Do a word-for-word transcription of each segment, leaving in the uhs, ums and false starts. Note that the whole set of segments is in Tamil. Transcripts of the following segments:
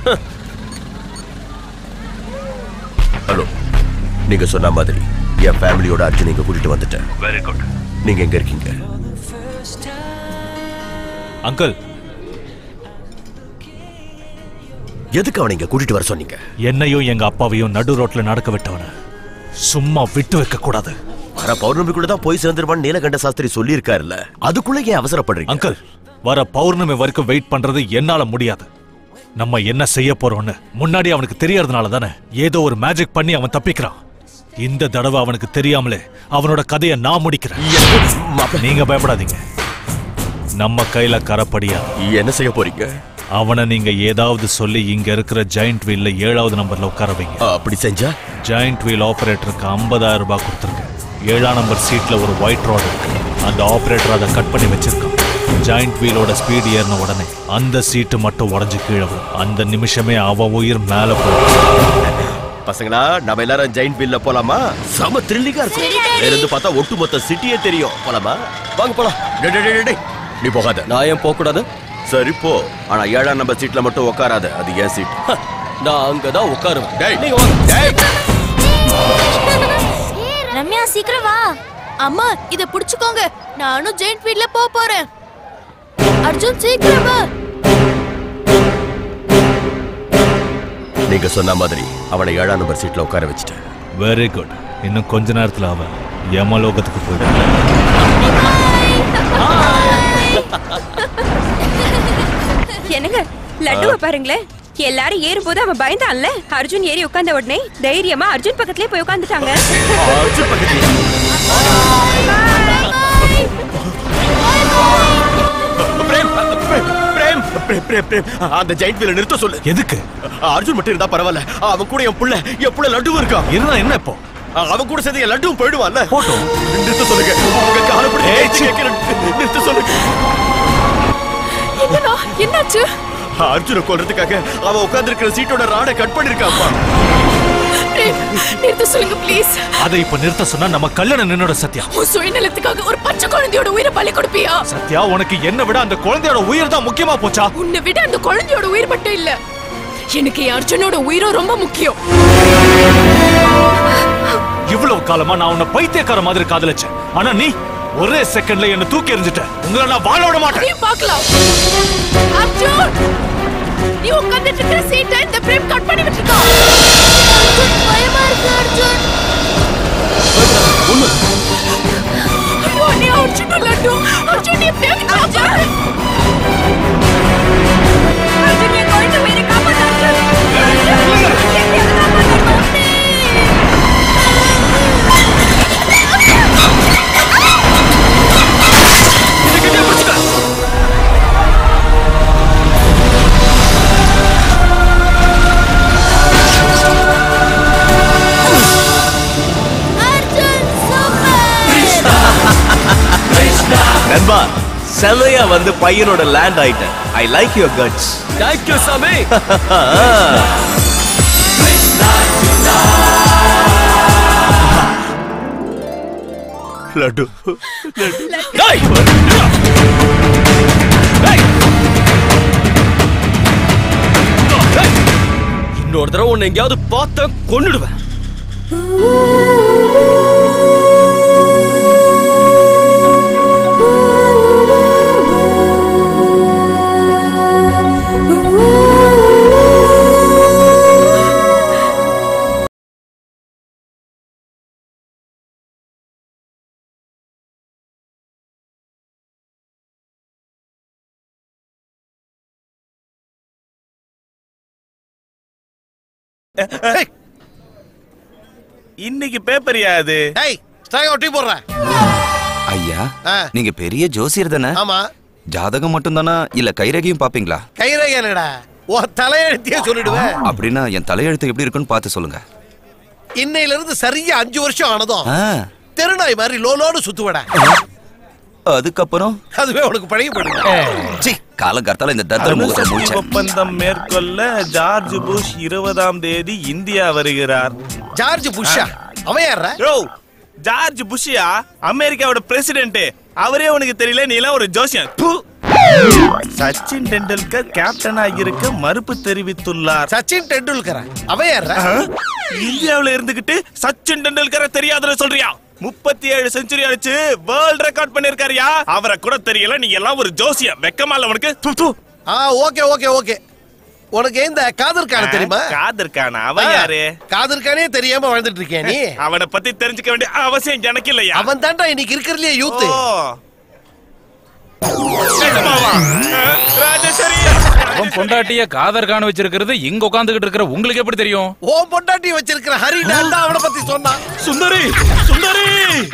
ஹலோ, நீங்க சொன்ன மாதிரி என் ஃபேமிலியோட அர்ஜுன் இங்க கூட்டிட்டு வந்துட்டேன். Very good. நீங்க எங்க இருக்கீங்க? அங்கிள், எதுக்கு அவனை இங்க கூட்டிட்டு வர சொன்னீங்க? என்னையும் எங்க அப்பாவையும் நடு ரோட்ல நடக்க விட்டவன சும்மா விட்டு வைக்க கூடாது. வர பௌர்ணமிக்குள்ள தான் போய் சேர்ந்துருவான்னு நீலகண்ட சாஸ்திரி சொல்லி இருக்காருல்ல, அதுக்குள்ள ஏன் அவசரப்படுறீங்க? அங்கிள், வர பௌர்ணமி வரைக்கும் வெயிட் பண்றது என்னால முடியாது. நம்ம என்ன செய்ய போறோம்னு முன்னாடி அவனுக்கு தெரியறதுனால தானே ஏதோ ஒரு மேஜிக் பண்ணி அவன் தப்பிக்கிறான். இந்த தடவை அவனுக்கு தெரியாமலே அவனோட கதையை நான் முடிக்கிறேன். நீங்க பயப்படாதீங்க, நம்ம கையில கரப்படியா. என்ன செய்ய போறீங்க? அவனை நீங்க ஏதாவது சொல்லி இங்க இருக்கிற ஜாயிண்ட் வீல்ல ஏழாவது நம்பர்ல உட்கார வைங்க. அப்படி செஞ்சா ஜாயிண்ட் வீல் ஆபரேட்டருக்கு ஐம்பதாயிரம் ரூபாய் கொடுத்துருக்கேன். ஏழாம் நம்பர் சீட்ல ஒரு ஒயிட் ராட் இருக்கு. அந்த ஆபரேட்டர் அதை கட் பண்ணி வச்சிருக்கான். ஜாயிண்ட் வீலோட ஸ்பீட் ஏறின உடனே அந்த சீட்டு மட்டும் உடஞ்சு கீழே வரும். அந்த நிமிஷமே அவன் உயிர் மேல போகும். பசங்களா, நம்ம எல்லாரும் ஜெயிண்ட் வீல்ல போலாமா? சம த்ரில்லிங்கா இருக்கும். இருந்து பார்த்தா ஒட்டுமொத்த சிட்டியே தெரியும். போலாமா? வாங்க போலாம். நீ போகாத. நான் ஏன் போக கூடாது? சரி போ, ஆனா ஏழாம் நம்பர் சீட்ல மட்டும் உட்காராத. அது ஏன் சீட். நான் அங்கதான் உட்காருவேன். டேய், நீங்க வாங்க. ரம்யா, சீக்கிரம் வா. அம்மா, இத புடிச்சுக்கோங்க. நானும் ஜெயிண்ட் வீல்ல போக போறேன். அர்ஜுன், சீக்கிரம் வா. நீங்க சொன்ன மாதிரி அவனை ஏழாம் நம்பர் சீட்ல உட்கார வச்சுட்டேன். Very good. இன்னும் கொஞ்ச நேரத்துல அவன் யமலோகத்துக்கு போயிடுவான். என்னங்க, லட்டுவை பாருங்களேன். எல்லாரும் ஏறும் போது அவன் பயந்தான்ல. அர்ஜுன் ஏறி உட்கார்ந்த உடனே தைரியமா அர்ஜுன் பக்கத்துலயே போய் உட்கார்ந்துட்டாங்க. அர்ஜுன் பக்கத்துல அந்த ஜெயிண்ட் வீல நிறுத்த சொல்லு. எதுக்கு? அர்ஜுன் மட்டும் இருந்தா பரவாயில்ல. அவன் கூட என் புள்ள என் புள்ள லட்டுவும் இருக்கா. இருந்தா என்ன இப்போ? அவன் கூட சேர்ந்து என் லட்டுவும் போயிடுவான்ல. போட்டோ நிறுத்த சொல்லுங்க. உங்க காலை பிடிச்சு கேக்குறேன். நிறுத்த சொல்லுங்க. என்னடா, என்னாச்சு? அர்ஜுனை கொல்றதுக்காக அவன் உட்கார்ந்து இருக்கிற சீட்டோட ராடை கட் பண்ணிருக்காப்பா. நிறுத்த சொல்லுங்க ப்ளீஸ். அதை இப்ப நிறுத்த சொன்னா நம்ம கல்யாணம் நின்னோட. சத்யா, உன் சுயநலத்துக்காக ஒரு பச்சை குழந்தையோட உயிரை பலி கொடுப்பியா? சத்யா, உனக்கு என்ன விட அந்த குழந்தையோட உயிர் தான் முக்கியமா போச்சா? உன்னை விட அந்த குழந்தையோட உயிர் மட்டும் இல்ல, எனக்கு என் அர்ஜுனோட உயிரும் ரொம்ப முக்கியம். இவ்வளவு காலமா நான் உன்னை பைத்தியக்கார மாதிரி காதலிச்சேன். ஆனா நீ ஒரே செகண்ட்ல என்ன தூக்கி எறிஞ்சிட்ட. உங்களை நான் வாழ விட மாட்டேன். நீ பார்க்கலாம். அர்ஜுன், நீ உட்கார்ந்துட்டு இருக்கிற சீட்டை இந்த பிரேம் கட் பண்ணி விட்டுருக்கான். பயமா இருக்கு அர்ஜுன். ஐயோ, நீ அர்ஜுன் லட்டு. அர்ஜுன், நீ எப்படியாவது காப்பாத்து. அர்ஜுன், நீ குழந்தை உயிரை காப்பாத்து. நண்பா, செமையா வந்து பையனோட லேண்ட் ஆயிட்ட. I like your guts. Thank you சாமி. லட்டு டேய், இன்னொரு தடவை உன்னை எங்கேயாவது பார்த்த கொன்னுடுவேன். இன்னைக்கு பேப்பர் யாது? டேய், ஸ்ட்ரைக் ஒட்டி போடுறேன். ஐயா, நீங்க பெரிய ஜோசியர் தானே? ஆமா. ஜாதகம் மட்டும் தானா இல்ல கைரேகையும் பாப்பீங்களா? கைரேகை இல்லடா, உன் தலையெழுத்தையே சொல்லிடுவேன். அப்படின்னா என் தலையெழுத்து எப்படி இருக்குன்னு பார்த்து சொல்லுங்க. இன்னையில இருந்து சரியா அஞ்சு வருஷம் ஆனதும் தெருநாய் மாதிரி லோலோடு சுத்துவடா. அதுக்கப்புறம் அதுவே உனக்கு பழகி போயிடுச்சு. காலகர்த்தால இந்த தர்தர முகத்தை முடிச்சேன். ஒப்பந்தம் மேற்கொள்ள ஜார்ஜ் புஷ் இருபதாம் தேதி இந்தியா வருகிறார். ஜார்ஜ் புஷ்ஷா? அவன் யாரா? யோ, ஜார்ஜ் புஷ்யா அமெரிக்காவோட பிரசிடென்ட். அவரே உனக்கு தெரியல, நீ எல்லாம் ஒரு ஜோசியன். சச்சின் டெண்டுல்கர் கேப்டனா இருக்க மறுப்பு தெரிவித்துள்ளார். சச்சின் டெண்டுல்கர் அவன் யாரா? இந்தியாவுல இருந்துகிட்டு சச்சின் டெண்டுல்கரை தெரியாதுன்னு சொல்றியா? முப்பத்தி ஏழு செஞ்சுரி அடிச்சு வேர்ல்ட் ரெக்கார்ட் பண்ணிருக்காருயா. அவரை கூட தெரியல, நீ எல்லாம் ஒரு ஜோசிய. வெக்கமா இல்ல உனக்கு? ஆ ஓகே ஓகே ஓகே. உனக்கு இந்த காதர் கான தெரியுமா? காதர் கான அவன் யாரு? காதர் கானே தெரியாம வாழ்ந்துட்டு இருக்கேன் நீ. அவனை பத்தி தெரிஞ்சுக்க வேண்டிய அவசியம் எனக்கு இல்லையா? அவன் தான்டா இன்னைக்கு இருக்கிறதுலயே யூத். அவன் பொண்டாட்டிய காதர் கான வச்சிருக்கிறது இங்க உட்கார்ந்துகிட்டு இருக்கிற உங்களுக்கு எப்படி தெரியும்? ஓ பொண்டாட்டி வச்சிருக்கிற ஹரி டாண்டா அவனை பத்தி சொன்னான். சுந்தரி சுந்தரி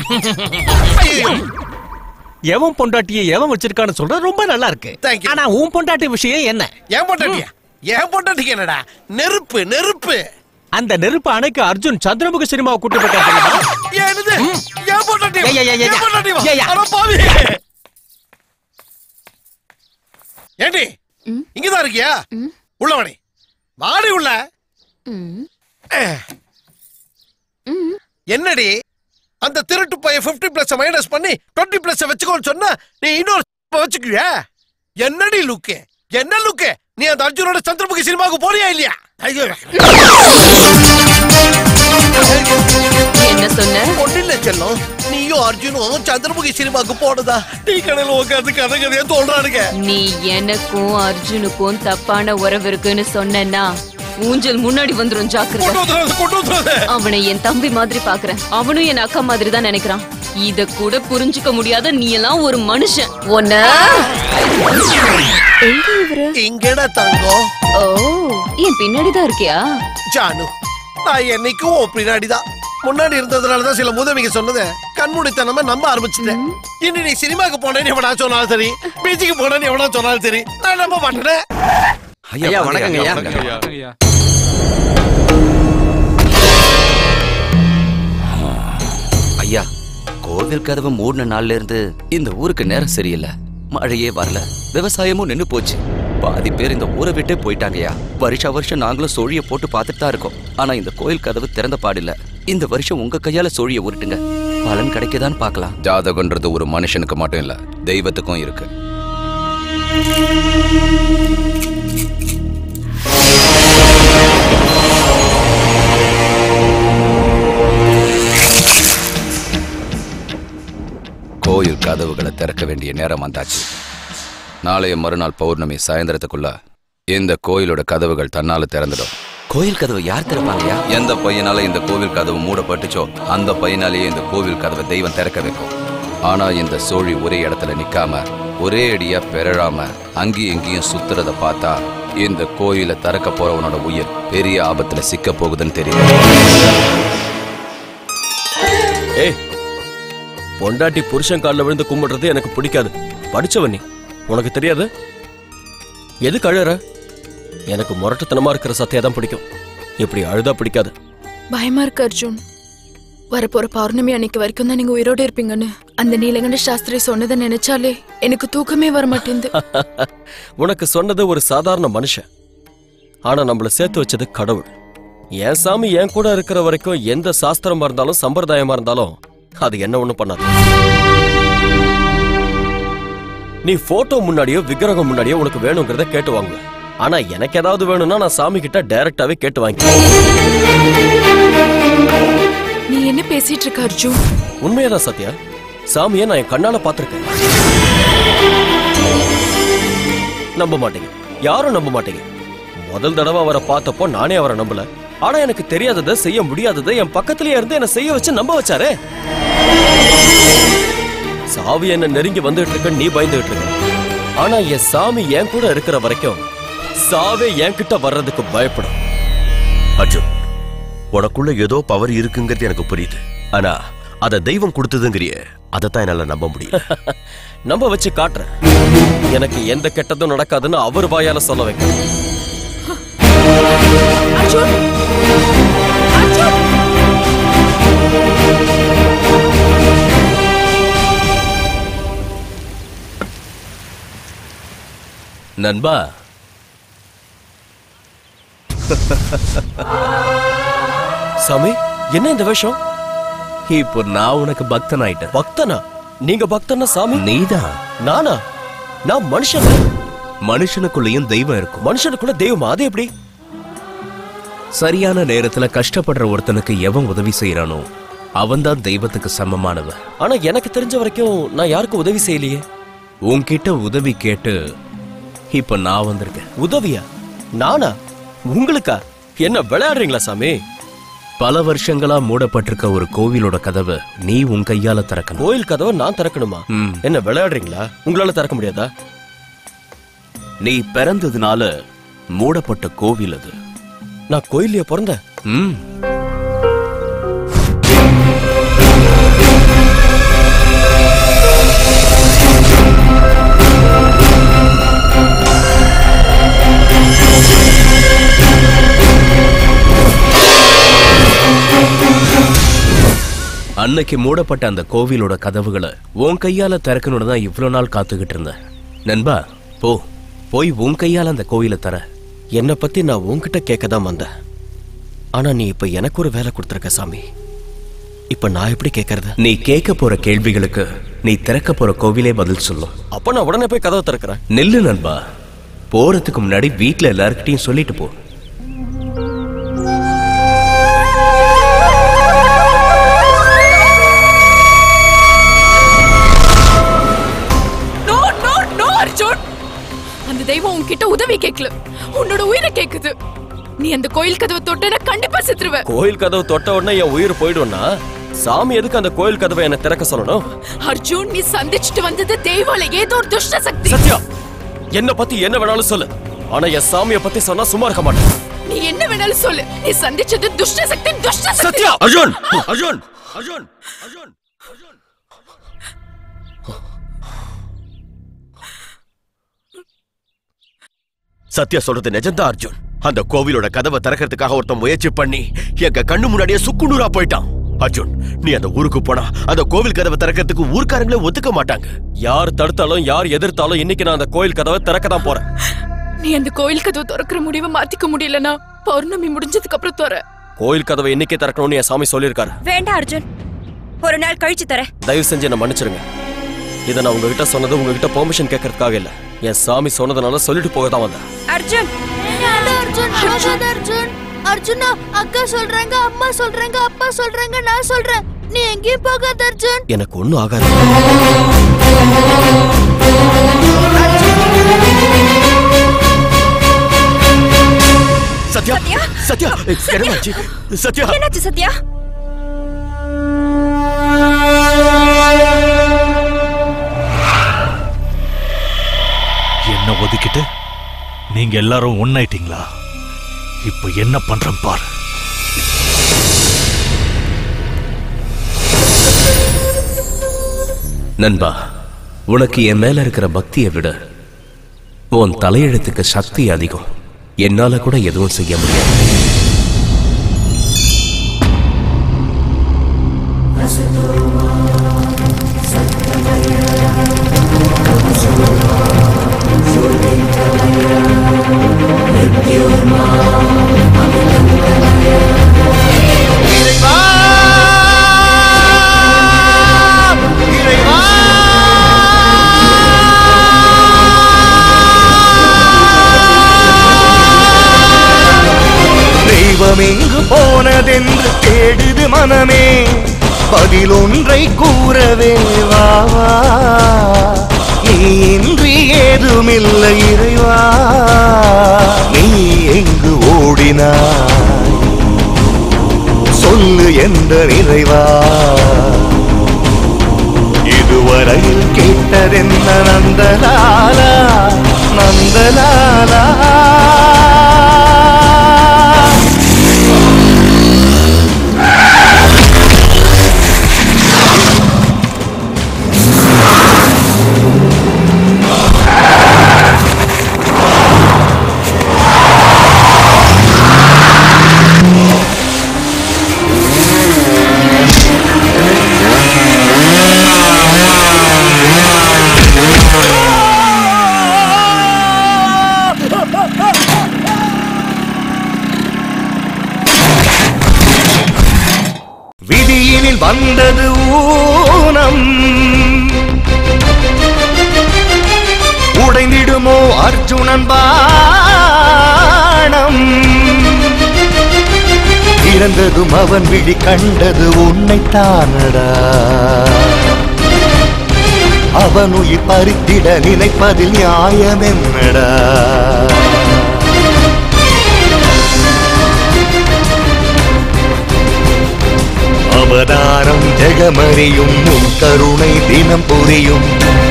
எவன் பொண்டாட்டியை எவன் வச்சிருக்கான்னு சொல்ற ரொம்ப நல்லா இருக்கு. ஆனா உன் பொண்டாட்டி விஷயம் என்ன? என் பொண்டாட்டியா? என் பொண்டாட்டிக்கு என்னடா? நெருப்பு நெருப்பு. அந்த நெருப்பு அணைக்கு அர்ஜுன் சந்திரமுக சினிமாவை கூட்டி போட்டாங்க. என்னது? என் பொண்டாட்டி? என் பொண்டாட்டி வா. அட பாவி. ஏண்டி இங்கதான் இருக்கியா? உள்ள வாடி. வாடி உள்ள. என்னடி அந்த திருட்டு பைய ஐம்பது பிளஸ் மைனஸ் பண்ணி இருபது பிளஸ் வச்சுக்கோன்னு சொன்னா நீ இன்னொரு வச்சுக்குவியா? என்னடி லுக்கு? என்ன லுக்கு? நீ அந்த அர்ஜுனோட சந்திரமுகி சினிமாவுக்கு போறியா இல்லையா? என்ன சொன்ன? ஒன்னில்ல செல்லம், நீயும் அர்ஜுனும் சந்திரமுகி சினிமாவுக்கு போனதா டீ கடையில உட்காந்து கதை கதையா தோன்றானுங்க. நீ எனக்கும் அர்ஜுனுக்கும் தப்பான உறவு இருக்குன்னு சொன்னா ஊஞ்சல் முன்னாடி வந்துரும், ஜாக்கிரதை. அவனை என் தம்பி மாதிரி பாக்குறேன், அவனும் என் அக்கா மாதிரி தான் நினைக்கிறான். இத கூட புரிஞ்சுக்க முடியாத நீ எல்லாம் ஒரு மனுஷன். ஒன்ன இங்கடா தங்கம். ஓ, என் பின்னாடிதான் இருக்கியா? ஜானு, நான் என்னைக்கும் உன் பின்னாடிதான். முன்னாடி இருந்ததுனாலதான் சில உதவிங்க சொன்னது கண்மூடித்தனமா நம்ப ஆரம்பிச்சுட்டேன். இனி நீ சினிமாக்கு போனேன்னு எவனா சொன்னாலும் சரி, பீச்சுக்கு போனேன்னு எவனா சொன்னாலும் சரி, நான் நம்ப மாட்டேன். ஐயா வணக்கங்க ஐயா. ஐயா, கோவில் கதவு மூணு நாள்ல இருந்து இந்த ஊருக்கு நேரம் சரியில்லை. மழையே வரல, விவசாயமும் நின்னு போச்சு. பாதி பேர் இந்த ஊரை விட்டே போயிட்டாங்கயா. வருஷா வருஷம் நாங்களும் சோழிய போட்டு பார்த்துட்டு தான் இருக்கோம். ஆனா இந்த கோயில் கதவு திறந்த பாடில்ல. இந்த வருஷம் உங்க கையால சோழிய உருட்டுங்க, பலன் கிடைக்கதான் பார்க்கலாம். ஜாதகன்றது ஒரு மனுஷனுக்கு மட்டும் இல்ல, தெய்வத்துக்கும் இருக்கு. கோயில் கதவுகளை திறக்க வேண்டிய நேரம் வந்தாச்சு. நாளைய மறுநாள் பௌர்ணமி சாயந்தரத்துக்குள்ள இந்த கோயிலோட கதவுகள் தன்னால திறந்துடும். கோயில் கதவு யார் திறப்பாங்கயா? எந்த பையனால இந்த கோவில் கதவு மூடப்பட்டுச்சோ அந்த பையனாலேயே இந்த கோவில் கதவை தெய்வம் திறக்க வைக்கும். ஆனா இந்த சோழி ஒரே இடத்துல நிக்காம ஒரே அடியா பெறழாம அங்கேயும் எங்கேயும் சுத்துறத பார்த்தா இந்த கோயிலை திறக்க போறவனோட உயிர் பெரிய ஆபத்துல சிக்க போகுதுன்னு தெரியும். ஏய், பொண்டாட்டி புருஷன் காலில் விழுந்து கும்பிடுறது எனக்கு பிடிக்காது. படிச்சவன் நீ, உனக்கு தெரியாது? எதுக்கு அழுற? எனக்கு முரட்டுத்தனமா இருக்கிற சத்தியா தான் பிடிக்கும். இப்படி அழுதா பிடிக்காது. பயமா இருக்கு அர்ஜுன். வரப்போற பௌர்ணமி அன்னைக்கு வரைக்கும் தான் நீங்க உயிரோட இருப்பீங்கன்னு அந்த நீலகண்ட சாஸ்திரி சொன்னதை நினைச்சாலே எனக்கு தூக்கமே வர மாட்டேங்குது. உனக்கு சொன்னது ஒரு சாதாரண மனுஷன், ஆனா நம்மள சேர்த்து வச்சது கடவுள். என் சாமி என் கூட இருக்கிற வரைக்கும் எந்த சாஸ்திரமா இருந்தாலும் சம்பிரதாயமா இருந்தாலும் அது என்ன ஒண்ணு பண்ணாது. நீ போட்டோ முன்னாடியோ விக்கிரகம் முன்னாடியோ உனக்கு வேணுங்கிறத கேட்டு வாங்க. ஆனா எனக்கு ஏதாவது வேணும்னா நான் சாமி கிட்ட டைரக்டாவே கேட்டு வாங்கி. நீ என்ன பேசிட்டு இருக்க அர்ஜுன்? உண்மையாதான் சத்யா, சாமியை நான் என் கண்ணால பாத்திருக்கேன். நம்ப மாட்டீங்க, யாரும் நம்ப மாட்டீங்க. முதல் தடவை அவரை பார்த்தப்போ நானே அவரை நம்பல. ஆனா எனக்கு தெரியாததை செய்ய முடியாததை என் பக்கத்திலேயே இருந்து என்ன செய்ய வச்சு நம்ப வச்சாரே. சாவி என்ன நெருங்கி வந்துட்டு இருக்க, நீ பயந்துட்டு இருக்க. ஆனா என் சாமி என் கூட இருக்கிற வரைக்கும் சாவே என் கிட்ட வர்றதுக்கு பயப்படும். அர்ஜுன், உனக்குள்ள ஏதோ பவர் இருக்குங்கிறது எனக்கு புரியுது. ஆனா அத தெய்வம் கொடுத்ததுங்கிறிய, அதைத்தான் என்னால நம்ப முடியும். நம்ப வச்சு காட்டுறேன். எனக்கு எந்த கெட்டதும் நடக்காதுன்னு அவர் வாயால சொல்ல வைக்க. அர்ஜுன், அர்ஜுன். நண்பா, சாமி என்ன இந்த விஷயம்? இப்போ நான் உனக்கு பக்தன் ஆயிட்டேன். பக்தனா? நீங்க பக்தனா சாமி? நீதான். நானா? நான் மனுஷன். மனுஷனுக்குள்ளேயும் தெய்வம் இருக்கும். மனுஷனுக்குள்ள தெய்வமா? அது எப்படி? சரியான நேரத்துல கஷ்டப்படுற ஒருத்தனுக்கு எவன் உதவி செய்யறானோ அவன்தான் தெய்வத்துக்கு சமமானவன். ஆனா எனக்கு தெரிஞ்ச வரைக்கும் நான் யாருக்கும் உதவி செய்யலையே. உன்கிட்ட உதவி கேட்டு இப்ப நான் வந்திருக்கேன். உதவியா? நானா? உங்களுக்கா? என்ன விளையாடுறீங்களா சாமி? பல வருஷங்களா மூடப்பட்டிருக்க ஒரு கோவிலோட கதவை நீ உன் கையால திறக்கணும். கோயில் கதவை நான் திறக்கணுமா? என்ன விளையாடுறீங்களா? உங்களால திறக்க முடியாதா? நீ பிறந்ததுனால மூடப்பட்ட கோவில் அது. நான் கோயிலையே பிறந்தேன். ம் அன்னைக்கு மூடப்பட்ட அந்த கோவிலோட கதவுகளை உன் கையால திறக்கணும்னு தான் இவ்வளவு நாள் காத்துக்கிட்டு இருந்தேன். நண்பா, போ போய் உன் கையால அந்த கோவிலை தர. என்னை பத்தி நான் உன்கிட்ட கேட்கதான் வந்தேன். ஆனா நீ இப்ப எனக்கு ஒரு வேலை கொடுத்துருக்க சாமி. இப்ப நான் எப்படி கேட்கறது? நீ கேட்க போற கேள்விகளுக்கு நீ திறக்க போற கோவிலே பதில் சொல்லும். அப்ப நான் உடனே போய் கதவை திறக்கிறேன். நெல்லு நண்பா, போறதுக்கு முன்னாடி வீட்டுல எல்லார்கிட்டையும் சொல்லிட்டு போ. அந்த தெய்வம் உன்கிட்ட உதவி கேட்கல, உன்னோட உயிரை கேக்குது. நீ அந்த கோயில் கதவை தொட்டனா கண்டிப்பா செத்துருவ. கோயில் கதவை தொட்ட உடனே என் உயிர் போயிடும்னா சாமி எதுக்கு அந்த கோயில் கதவை என்ன திறக்க சொல்லணும்? அர்ஜுன், நீ சந்திச்சுட்டு வந்தது தெய்வம் ஏதோ ஒரு துஷ்ட சக்தி. சத்யா, என்ன பத்தி என்ன வேணாலும் சொல்லு. ஆனா என் சாமியை பத்தி சொன்னா சும்மா இருக்க மாட்டேன். நீ என்ன வேணாலும் சொல்லு. நீ சந்திச்சது துஷ்ட சக்தி, துஷ்ட சக்தி. சத்யா! அர்ஜுன்! அர்ஜுன்! அர்ஜுன்! அர்ஜுன்! சத்யா சொல்றது நிஜம்தான் அர்ஜுன். அந்த கோவிலோட கதவை திறக்கிறதுக்காக ஒருத்தன் முயற்சி பண்ணி எங்க கண்ணு முன்னாடியே சுக்குநூறா போயிட்டான். அர்ஜுன், நீ அந்த ஊருக்கு போனா அந்த கோவில் கதவை திறக்கிறதுக்கு ஊர்க்காரங்களே ஒத்துக்க மாட்டாங்க. யார் தடுத்தாலும் யார் எதிர்த்தாலும் இன்னைக்கு நான் அந்த கோயில் கதவை திறக்க தான் போறேன். நீ அந்த கோயில் கதவை திறக்கிற முடிவை மாத்திக்க முடியலனா பௌர்ணமி முடிஞ்சதுக்கு அப்புறம் தர. கோயில் கதவை இன்னைக்கே திறக்கணும்னு என் சாமி சொல்லியிருக்காரு. வேண்டாம் அர்ஜுன், ஒரு நாள் கழிச்சு தர. தயவு செஞ்சு என்ன மன்னிச்சிருங்க. இதை நான் உங்ககிட்ட சொன்னது உங்ககிட்ட பெர்மிஷன் கேட்கறதுக்காக இல்ல. என் சாமி சொன்னதுனால சொல்லிட்டு போக தான் வந்தேன். அர்ஜுன்! அர்ஜுன்! அர்ஜுன்! அர்ஜுன்! அர்ஜுனா, அக்கா சொல்றாங்க, அம்மா சொல்றாங்க, அப்பா சொல்றாங்க, நான் சொல்றேன். நீ எங்கேயும் போகாத அர்ஜுன். எனக்கு ஒண்ணும் ஆகாது. சத்யா! சத்யா! என்னாச்சு? சத்யா! என்னாச்சு சத்யா? என்ன ஒதுக்கிட்டு நீங்க எல்லாரும் ஒன்னாயிட்டீங்களா? இப்ப என்ன பண்றேன் பாரு. நண்பா, உனக்கு என் மேல இருக்கிற பக்தியை விட உன் தலையெழுத்துக்கு சக்தி அதிகம். என்னால கூட எதுவும் செய்ய முடியாது. தெய்வமெங்கு போனதென்று தேடுது மனமே, பதிலொன்றை கூறவே வா வா. நீ இன்றி ஏதுமில்லை இறைவா, நீ எங்கு ஓடினாய் சொல்லு என்ற நிறைவா. இதுவரையில் கேட்டதென்ன நந்தலாலா, நந்தலாலா. விதியினில் வந்தது ஊனம், அர்ஜுனன் பாணம் இறந்ததும் அவன் விழி கண்டது உன்னை தானடா அவன் உயிர் பறித்திட நினைப்பதில் நியாயம் என்னடா அவதாரம் ஜெகமறியும் உன் கருணை தினம் புரியும்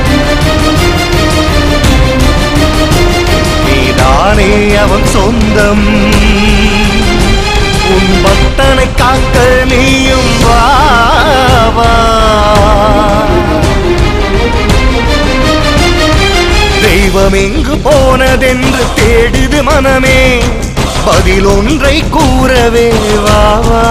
நீதானே அவன் சொந்தம் உன் பக்தனை காக்க நீயும் வா தெய்வம் எங்கு போனதென்று தேடுது மனமே பதில் ஒன்றை கூறவே வா வா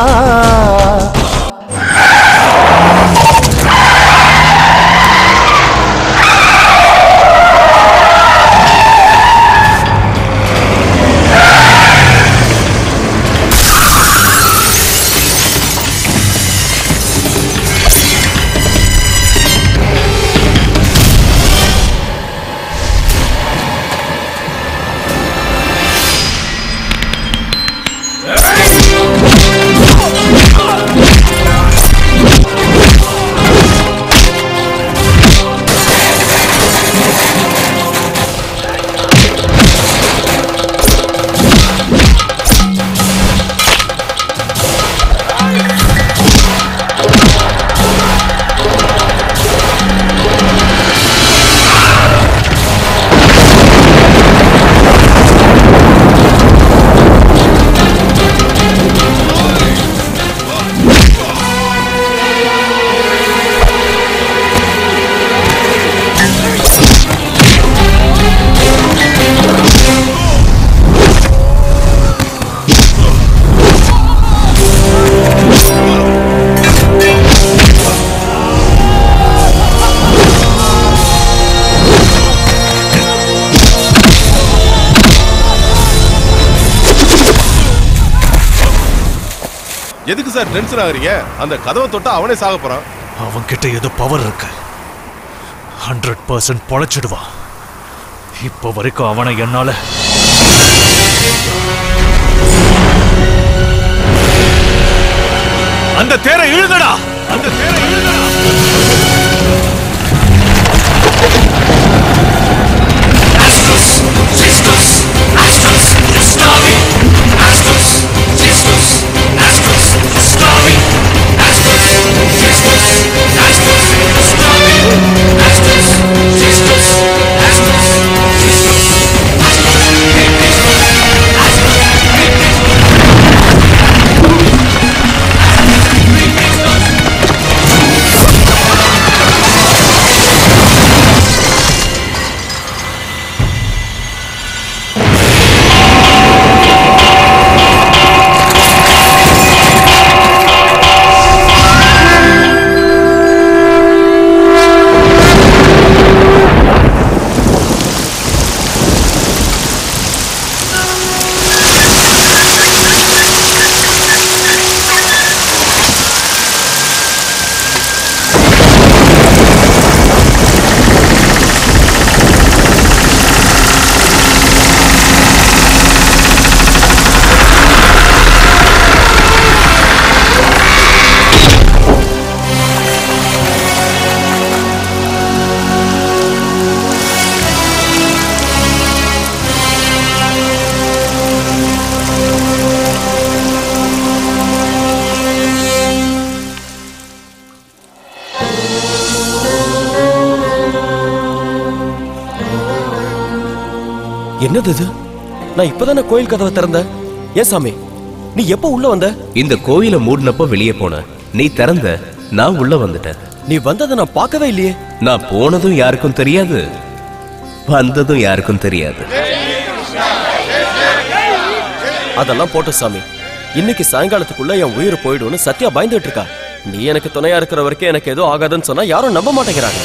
எதுக்கு சார் டென்ஷன் ஆகுறீங்க? அந்த கதவை தொட்டா அவனே சாக போறான். அவன் கிட்ட ஏதோ பவர் இருக்கு. ஹண்ட்ரட் பர்சன்ட் பொழைச்சிடுவான். இப்போ வரைக்கும் அவனை என்னால அந்த தேரை இழுங்கடா, அந்த தேரை இழுங்கடா. என்னது இது? நான் இப்பதானே கோயில் கதவை திறந்தேன். ஏன் சாமி, நீ எப்ப உள்ள வந்த? இந்த கோயில மூடினப்ப வெளியே போன, நீ திறந்த, நான் உள்ள வந்துட்டேன். நீ வந்ததை நான் பார்க்கவே இல்லையே. நான் போனதும் யாருக்கும் தெரியாது, வந்ததும் யாருக்கும் தெரியாது. அதெல்லாம் போட்ட சாமி, இன்னைக்கு சாயங்காலத்துக்குள்ள என் உயிர் போயிடும்னு சத்யா பயந்துட்டு இருக்கா. நீ எனக்கு துணையா இருக்கிற வரைக்கும் எனக்கு ஏதோ ஆகாதுன்னு சொன்னா யாரும் நம்ப மாட்டேங்கிறாங்க.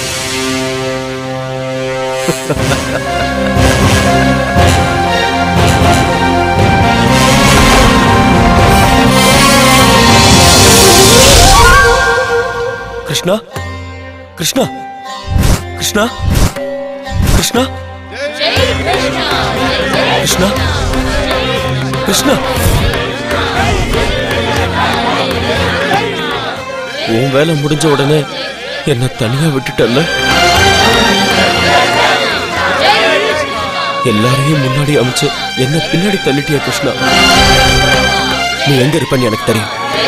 கிருஷ்ணா, கிருஷ்ணா, கிருஷ்ணா, கிருஷ்ணா, ஜெய் கிருஷ்ணா. கிருஷ்ணா கிருஷ்ணா உன் வேலை முடிஞ்ச உடனே என்ன தனியா விட்டுட்டல்ல. எல்லாரையும் முன்னாடி அமைச்சு என்ன பின்னாடி தள்ளிட்டியா கிருஷ்ணா. நீ எங்க இருப்பன்னு எனக்கு தெரியும்.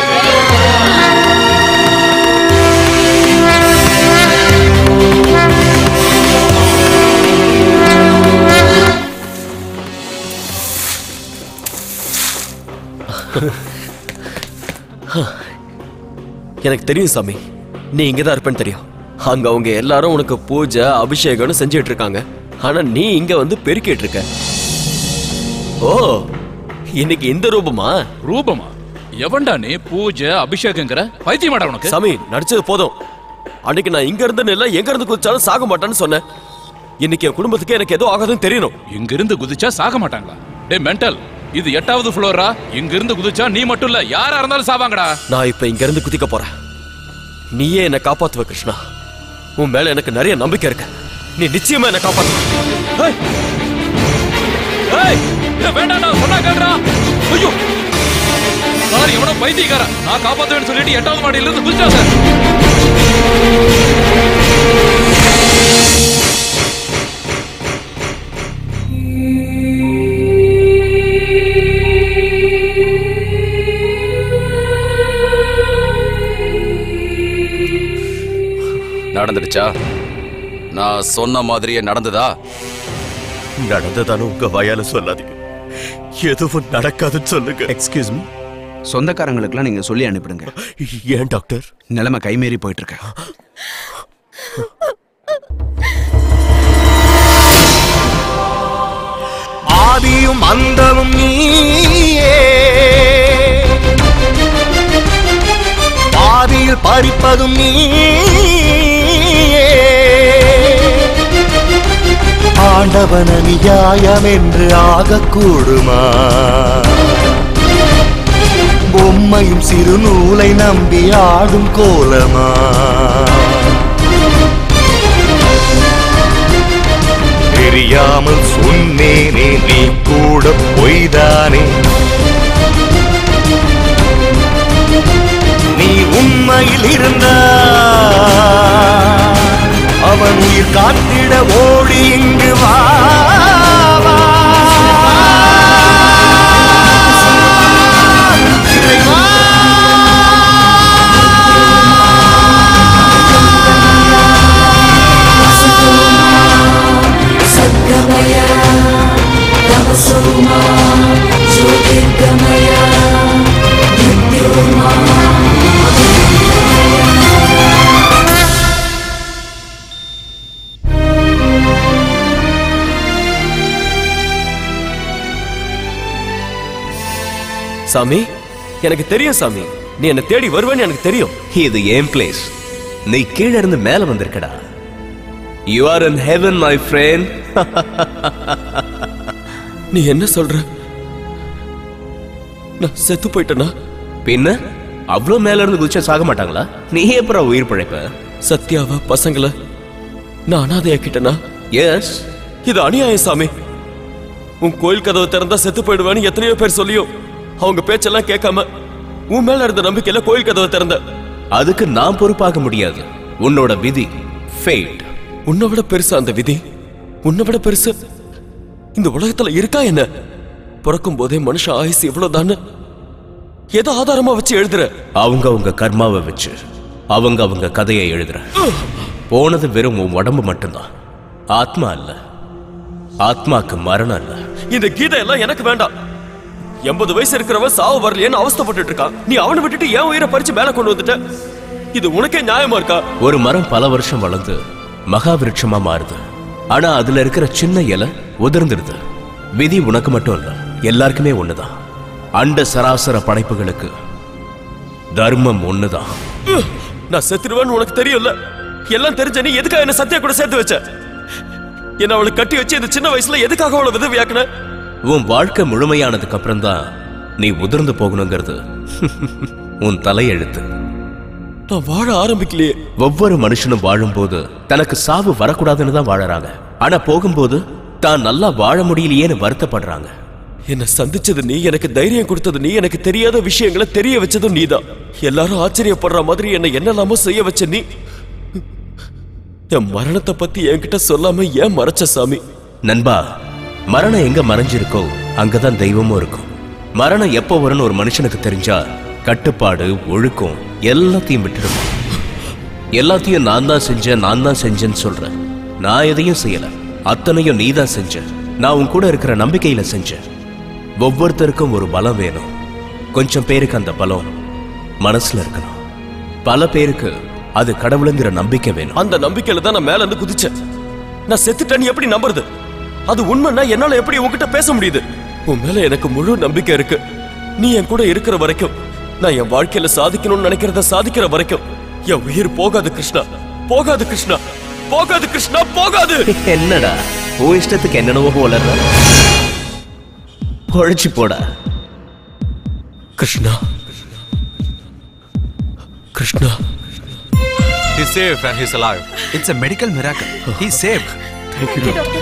எனக்கு தெரியும் சாமி, நீ இங்கதான் இருப்பேன்னு தெரியும். அங்க அவங்க எல்லாரும் உனக்கு பூஜை அபிஷேகம்னு செஞ்சுட்டு இருக்காங்க. ஆனா நீ இங்க வந்து பெருக்கிட்டு இருக்க. ஓ, இன்னைக்கு இந்த ரூபமா? ரூபமா? எவன்டா நீ பூஜை அபிஷேகங்கிற? பைத்தியமாடா உனக்கு? சாமி, நடிச்சது போதும். அன்னைக்கு நான் இங்க இருந்து இல்ல எங்க இருந்து குதிச்சாலும் சாக மாட்டான்னு சொன்னேன். இன்னைக்கு என் குடும்பத்துக்கு எனக்கு ஏதோ ஆகாதுன்னு தெரியணும். இங்க இருந்து குதிச்சா சாக மாட்டாங்களா? டே மென்டல், இது எட்டாவது ஃப்ளோரா? இங்க இருந்து குதிச்சா நீ மட்டும் இல்ல யாரா இருந்தாலும் சாவாங்கடா. நான் இப்ப இங்க இருந்து குதிக்க போறேன். நீயே என்ன காப்பாத்துவ கிருஷ்ணா. உன் மேல எனக்கு நிறைய நம்பிக்கை இருக்கு. நீ நிச்சயமா என்ன காப்பாத்து. வேண்டாம்டா, சொன்னா கேளுடா. ஐயோ சார், எவனோ பைத்தியக்காரன் நான் காப்பாத்துவேன்னு சொல்லிட்டு எட்டாவது மாடியில இருந்து குதிச்சா சார். நடந்துடுச்சா? நான் சொன்ன மாதிரியே நடந்ததா? நடந்ததானு உங்க வாயால சொல்லாதீங்க. எதுவும் நடக்காதுன்னு சொல்லுங்க. எக்ஸ்கியூஸ் மீ, சொந்தக்காரங்களுக்குலாம் நீங்க சொல்லி அனுப்பிடுங்க. ஏன் டாக்டர்? நிலைமை கைமீறி போயிட்டு இருக்க. ஆதியும் அந்தமும் நீயே, பாதியில் பறிப்பதும் நீயே. ஆண்டவன் அநியாயம் என்று ஆகக்கூடுமா? பொம்மையும் சிறு நூலை நம்பி ஆடும் கோலமா? தெரியாமல் சொன்னேனே, நீ கூட பொய்தானே. நீ உண்மையில் இருந்தா அவன் உயிர் காத்திட ஓடி இங்கு வா. சாமி, எனக்கு தெரியும் சாமி, நீ என்ன தேடி வருவேன்னு எனக்கு தெரியும். இது ஏன் பிளேஸ். நீ கீழ இருந்து மேல வந்திருக்கடா. You are in heaven my friend. நீ என்ன சொல்ற? நான் செத்து போயிட்டேனா? பின்ன அவ்வளவு மேல இருந்து குதிச்சா சாக மாட்டாங்களா? நீ எப்பறம் உயிர் பிழைப்ப? சத்யாவ பசங்கள நான் அனாதையாக்கிட்டேனா? எஸ். இது அநியாயம் சாமி. உன் கோயில் கதவை திறந்தா செத்து போயிடுவேன்னு எத்தனையோ பேர் சொல்லியும் அவங்க பேச்செல்லாம் கேட்காம உன் மேல இருந்த நம்பிக்கையில கோயில் கதவை திறந்த. அதுக்கு நான் பொறுப்பாக முடியாது. உன்னோட விதி, ஃபேட். உன்னை விட பெருசா அந்த விதி? உன்னை விட பெருசு இந்த உலகத்துல இருக்கா என்ன? பிறக்கும் போதே மனுஷ ஆயுசு இவ்வளவுதான்னு எதை ஆதாரமா வச்சு எழுதுற? அவங்க அவங்க கர்மாவை வச்சு அவங்க அவங்க கதையை எழுதுற. போனது வெறும் உன் உடம்பு மட்டும்தான், ஆத்மா இல்ல. ஆத்மாக்கு மரணம் இல்ல. இந்த கீதை எல்லாம் எனக்கு வேண்டாம். எண்பது வயசு இருக்கிறவன் சாவு வரலையேன்னு அவஸ்தைப்பட்டு இருக்கான். நீ அவனை விட்டுட்டு ஏன் உயிரை பறிச்சு மேல கொண்டு வந்துட்ட? இது உனக்கே நியாயமா இருக்கா? ஒரு மரம் பல வருஷம் வளர்ந்து மகாவிருட்சமா மாறுது. ஆனா அதுல இருக்கிற சின்ன இலை உதிர்ந்துடுது. விதி உனக்கு மட்டும் இல்ல, எல்லாருக்குமே ஒண்ணுதான். அண்ட சராசர படைப்புகளுக்கு தர்மம் ஒண்ணுதான். நான் செத்துருவேன்னு உனக்கு தெரியும்ல. எல்லாம் தெரிஞ்ச நீ எதுக்காக என்ன சத்தியா கூட சேர்த்து வச்ச? என்ன அவளை கட்டி வச்சு இந்த சின்ன வயசுல எதுக்காக அவளை விதவியாக்குன? உன் வாழ்க்கை முழுமையானதுக்கு அப்புறம் தான் நீ உதிர்ந்து போகணுங்கிறது உன் தலையெழுத்து. நான் வாழ ஆரம்பிக்கலையே. ஒவ்வொரு மனுஷனும் வாழும்போது தனக்கு சாவு வரக்கூடாதுன்னு தான் வாழறாங்க. ஆனா போகும்போது தான் நல்லா வாழ முடியலையேன்னு வருத்தப்படுறாங்க. என்ன சந்திச்சது நீ, எனக்கு தைரியம் கொடுத்தது நீ, எனக்கு தெரியாத விஷயங்களை தெரிய வச்சதும் நீதான். எல்லாரும் ஆச்சரியப்படுற மாதிரி என்ன என்னெல்லாமோ செய்ய வச்ச நீ, என் மரணத்தை பத்தி என்கிட்ட சொல்லாம ஏன் மறைச்ச சாமி? நண்பா, மரணம் எங்க மறைஞ்சிருக்கோ அங்கதான் தெய்வமும் இருக்கும். மரணம் எப்போ வரும்னு ஒரு மனுஷனுக்கு தெரிஞ்சா கட்டுப்பாடு, ஒழுக்கம் எல்லாத்தையும் விட்டுடும். எல்லாத்தையும் நான் தான் செஞ்சேன், நான் தான் செஞ்சேன்னு சொல்றேன். நான் எதையும் செய்யல, அத்தனையும் நீ தான் செஞ்ச. நான் உன் கூட இருக்கிற நம்பிக்கையில செஞ்சேன். ஒவ்வொருத்தருக்கும் ஒரு பலம் வேணும். கொஞ்சம் பேருக்கு அந்த பலம் மனசுல இருக்கணும். பல பேருக்கு அது கடவுளுங்கிற நம்பிக்கை வேணும். அந்த நம்பிக்கையில தான் நான் மேல இருந்து குதிச்சேன். நான் செத்துட்டேன்னு எப்படி நம்புறது? அது உண்மைன்னா என்னால எப்படி உன்கிட்ட பேச முடியுது? உன் மேல எனக்கு முழு நம்பிக்கை இருக்கு. நீ என் கூட இருக்கிற வரைக்கும், நான் என் வாழ்க்கையில சாதிக்கணும்னு நினைக்கிறத சாதிக்கிற வரைக்கும் என் உயிர் போகாது கிருஷ்ணா, போகாது கிருஷ்ணா, போகாது கிருஷ்ணா, போகாது. என்னடா உன் இஷ்டத்துக்கு என்னென்னவோ வளர்ற? பொழைச்சு போடா Krishna. Krishna. He's safe and he's alive. It's a medical miracle. He's safe. Thank you, doctor.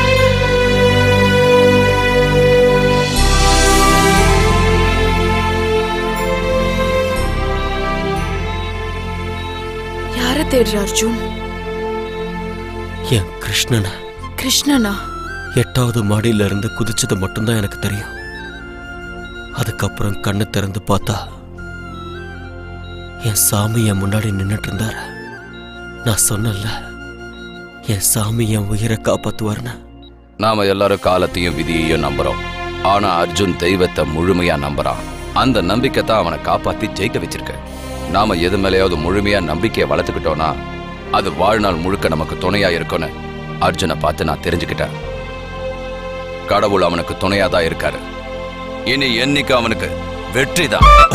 யாரை தேடுற அர்ஜுன்? என் கிருஷ்ணனா. கிருஷ்ணனா? எட்டாவது மாடியில இருந்து குதிச்சது மட்டும்தான் எனக்கு தெரியும். அதுக்கப்புறம் கண்ணை திறந்து பார்த்தா என் சாமி என் முன்னாடி நின்னுட்டு இருந்தாரு. நான் சொன்னல, என் சாமி என் உயிரை காப்பாத்துவார்னு. நாம எல்லாரும் காலத்தையும் விதியையும் நம்புறோம். ஆனா அர்ஜுன் தெய்வத்தை முழுமையா நம்புறான். அந்த நம்பிக்கை தான் அவனை காப்பாத்தி ஜெயிக்க வச்சிருக்க. நாம எது மேலேயாவது முழுமையா நம்பிக்கையை வளர்த்துக்கிட்டோம்னா அது வாழ்நாள் முழுக்க நமக்கு துணையா இருக்கும்னு அர்ஜுனை பார்த்து நான் தெரிஞ்சுக்கிட்டேன். கடவுள் அவனுக்கு துணையா தான் இருக்காரு. இனி என்னைக்கு அவனுக்கு வெற்றி தான்.